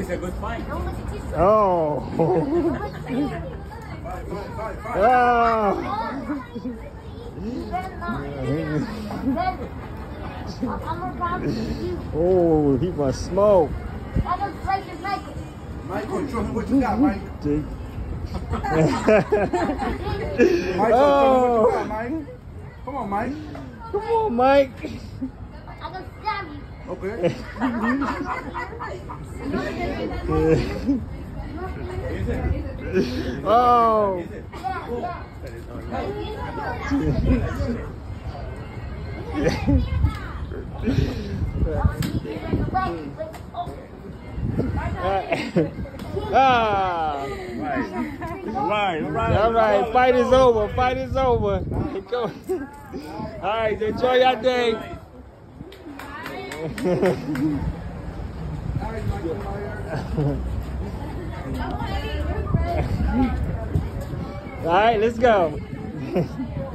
it's a good fight. Oh. Oh, he must smoke. Michael, show me what you got, Mike. Michael, show me what you got, Mike. Come on, Mike. Come on, Mike. I'm gonna stab you. Okay. Oh. All right. Fight is over. Fight is over. Go. All right. Enjoy your day. All right. Let's go.